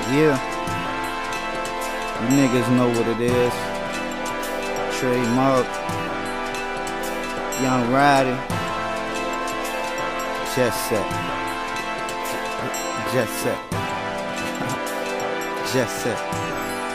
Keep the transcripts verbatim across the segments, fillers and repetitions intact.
Yeah, you niggas know what it is. Trademark, Young Roddy, Jet Set, Jet Set, Jet Set.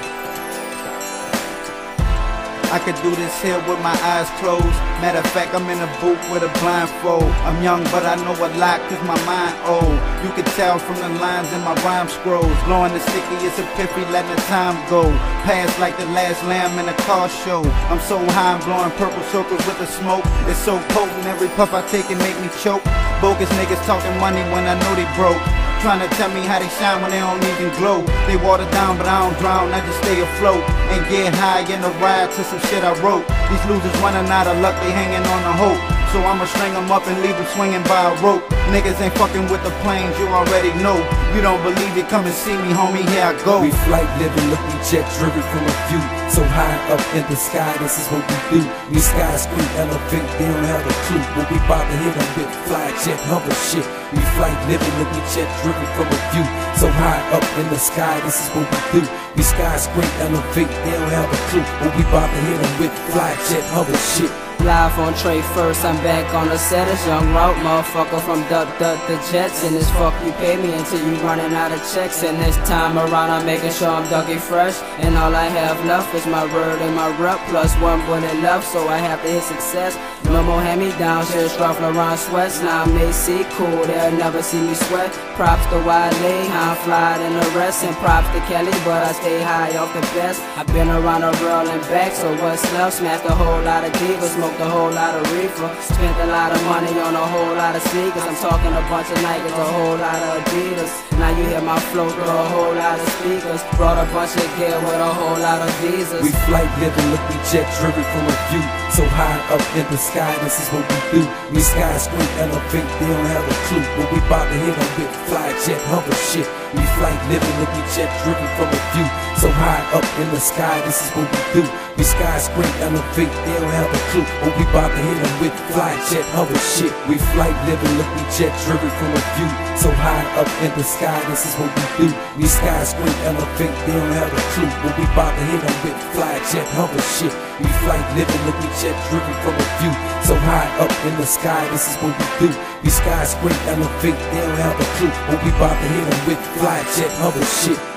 I could do this here with my eyes closed. Matter of fact, I'm in a booth with a blindfold. I'm young, but I know a lot cause my mind old. You can tell from the lines in my rhyme scrolls. Blowing the sticky, it's a piffy, letting the time go. Pass like the last lamb in a car show. I'm so high, I'm blowing purple circles with the smoke. It's so potent, every puff I take it make me choke. Bogus niggas talking money when I know they broke. Trying to tell me how they shine when they don't even glow. They water down but I don't drown, I just stay afloat. And get high in the ride to some shit I wrote. These losers running out of luck, they hanging on the hope. So I'ma string them up and leave them swinging by a rope. Niggas ain't fucking with the planes, you already know. You don't believe it, come and see me, homie, here I go. We flight living, look, we jet driven from a view. So high up in the sky, this is what we do. We sky scream, elevate, they don't have a clue. But we bout to hit them with fly jet hover shit. We flight living, look, we jet driven from a view. So high up in the sky, this is what we do. We sky scream, elevate, they don't have a clue. But we bout to hit them with fly jet hover shit. Live on Trey first, I'm back on the set. It's Young Route, motherfucker from Duck Duck the Jets. And this fuck you pay me until you running out of checks. And this time around I'm making sure I'm Dougie fresh. And all I have left is my word and my rep. Plus one bullet left, so I have to hit success. No more hand-me-downs, just Ralph Lauren sweats. Now I may see cool, they'll never see me sweat. Props to Wale, how I'm fly than the rest. And props to Kelly, but I stay high off the best. I've been around the world and back, so what's left? Smashed a whole lot of divas, smoked a whole lot of reefer. Spent a lot of money on a whole lot of sneakers. I'm talking a bunch of Nikes, a whole lot of Adidas. Now you hear my flow through a whole lot of speakers. Brought a bunch of gear with a whole lot of visas. We flight living, look, we jet driven from a view. So high up in the sky, this is what we do. We sky scream, elevate, they don't have a clue. But we bout to hit them with fly jet hover shit. We flight living, look, we jet driven from a view. So high up in the sky, this is what we do. We sky scream, elevate, they don't have a clue. But we bout to hit them with fly jet hover shit. We flight living, look, we jet driven from a view. So high up in the sky, this is what we do. We sky scream, elevate, they don't have a clue. But we bout to hit them with fly jet hover shit. We flight living, look, we jet driven from a view. So high up in the sky, this is what we do. We sky scream, elevate, they don't have a clue. But we bout to hit them with fly jet hover shit.